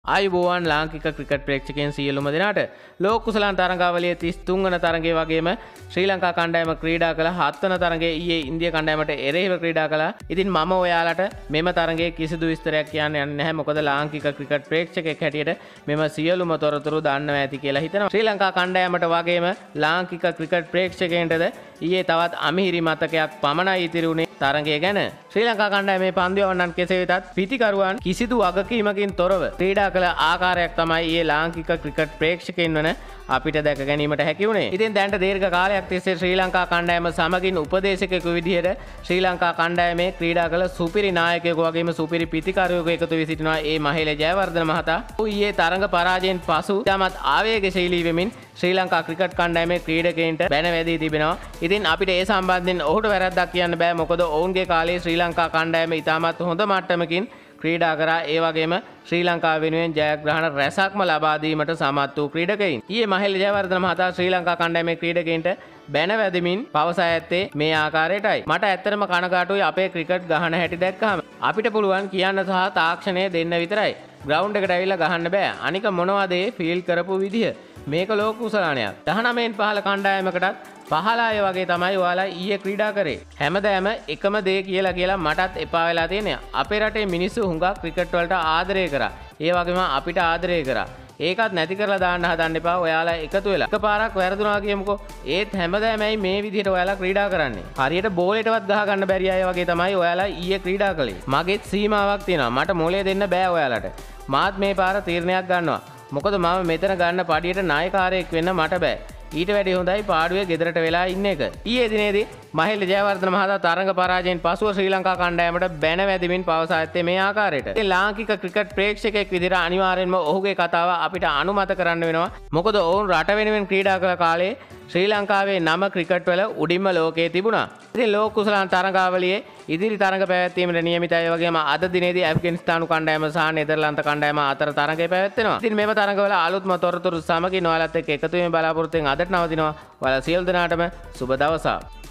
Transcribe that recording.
ආයුබෝවන් ලාංකික ක්‍රිකට් ප්‍රේක්ෂකයන් සියලුම දෙනාට ලෝක කුසලාන් තරඟාවලියේ 33 වන තරඟයේ වගේම ශ්‍රී ලංකා කණ්ඩායම ක්‍රීඩා කළ 7 වන තරඟයේ ඊයේ ඉන්දියා කණ්ඩායමට එරෙහිව ක්‍රීඩා කළා. ඉතින් මම ඔයාලට මෙම තරඟයේ කිසිදු විස්තරයක් කියන්න යන්නේ නැහැ. මොකද ලාංකික ක්‍රිකට් ප්‍රේක්ෂකෙක් හැටියට මෙම සියලුම තොරතුරු දන්නවා ඇති කියලා හිතනවා. ශ්‍රී ලංකා කණ්ඩායමට වගේම ලාංකික ක්‍රිකට් ප්‍රේක්ෂකයන්ටද ඊයේ තවත් අමිහිරි මතකයක් පමණයි ඉතිරි වුණේ තරඟය ගැන. ශ්‍රී ලංකා කණ්ඩායමේ පන්දු යවන්නන් කෙසේ වෙතත් පිටිකරුවන් කිසිදු වගකීමකින් තොරව ක්‍රීඩා කළ ආකාරයක් තමයි ඊයේ ලාංකික ක්‍රිකට් ප්‍රේක්ෂකයන් වන අපිට දැක ගැනීමට හැකි වුණේ. ඉතින් දැනට දීර්ඝ කාලයක් තිස්සේ ශ්‍රී ලංකා කණ්ඩායම සමගින් උපදේශකයෙකු විදිහට ශ්‍රී ලංකා කණ්ඩායමේ ක්‍රීඩා කළ සුපිරි නායකයෙකු වගේම සුපිරි පිටිකරුවෙකු එකතු වී සිටිනවා ඒ මහේල ජයවර්ධන මහතා. ඊයේ තරඟ පරාජයෙන් පසු ඉතාමත් ආවේගශීලී වෙමින් ශ්‍රී ලංකා ක්‍රිකට් කණ්ඩායමේ ක්‍රීඩකයන්ට බැන වැදී තිබෙනවා. ඉතින් අපිට ඒ සම්බන්ධයෙන් ඔහුට වැරද්දක් කියන්න බෑ. මොකද ඔවුන්ගේ කාලේ ශ්‍රී ලංකා කණ්ඩායම ඉතාමත් හොඳ මට්ටමකින් ක්‍රීඩා කරා. ඒ වගේම ශ්‍රී ලංකාව වෙනුවෙන් ජයග්‍රහණ රැසක්ම ලබා දීමට සමත් වූ ක්‍රීඩකයින්. ඊයේ මහේල ජයවර්ධන මහතා ශ්‍රී ලංකා කණ්ඩායමේ ක්‍රීඩකයන්ට බැන වැදමින් පවසා ඇත්තේ මේ ආකාරයටයි. මට ඇත්තටම කනගාටුයි අපේ ක්‍රිකට් ගහන හැටි දැක්කහම. අපිට පුළුවන් කියන්න සහ තාක්ෂණය දෙන්න විතරයි. ග්‍රවුන්ඩ් එකට ඇවිල්ලා ගහන්න බෑ. අනික මොනවද ඒ ෆීල් කරපු විදිහ? මේක ලෝක කුසලානයක්. 19න් 15 කණ්ඩායමකටත් 15 අය වගේ තමයි ඔයාලා ඊයේ ක්‍රීඩා කරේ. හැමදාම එකම දේ කියලා මටත් එපා වෙලා තියෙනවා. අපේ රටේ මිනිස්සු හුඟක් ක්‍රිකට් වලට ආදරය කරා. ඒ වගේම අපිට ආදරය කරා. ඒකත් නැති කරලා දාන්න හදන්න එපා. ඔයාලා එකතු වෙලා එකපාරක් වැරදුනා කියමුකෝ. ඒත් හැමදාමයි මේ විදිහට ඔයාලා ක්‍රීඩා කරන්නේ. හරියට බෝලෙටවත් ගහ ගන්න බැරි අය වගේ තමයි ඔයාලා ඊයේ ක්‍රීඩා කළේ. මගෙත් සීමාවක් තියෙනවා. මට මොලේ දෙන්න බෑ ඔයාලට. මාත් මේ පාර තීරණයක් ගන්නවා. මොකද මම මෙතන ගන්න පඩියට නායකාරයෙක් වෙන්න මට බෑ. ඊට වැඩි හොඳයි පාඩුවේ ගෙදරට වෙලා ඉන්න එක. ඊයේ දිනේදී මහේල ජයවර්ධන මහතා තරඟ පරාජයෙන් පසුව ශ්‍රී ලංකා කණ්ඩායමට බැන වැදමින් පවසා ඇත්තේ මේ ආකාරයට. ඉතින් ලාංකික ක්‍රිකට් ප්‍රේක්ෂකෙක් විදිහට අනිවාර්යෙන්ම ඔහුගේ කතාව අපිට අනුමත කරන්න වෙනවා. මොකද ඔවුන් රට වෙනුවෙන් ක්‍රීඩා කළ කාලේ ශ්‍රී ලංකාවේ නම ක්‍රිකට් වල උඩින්ම ලෝකයේ තිබුණා. ඉතින් ලෝක කුසලාන් තරඟාවලියේ ඉදිරි තරඟ පැවැත්වීමට නියමිතයි. වගේම අද දිනේදී ඇෆ්ගනිස්තානු කණ්ඩායම සහ නෙදර්ලන්ත කණ්ඩායම අතර තරඟය පැවැත්වෙනවා. ඉතින් මේව තරඟවල අලුත්ම තොරතුරු සමගින් ඔයාලත් එක්ක එකතු වෙමින් බලාපොරොත්තු වෙන අදට නවතිනවා. ඔයාලා සියලු දෙනාටම සුබ දවසක්.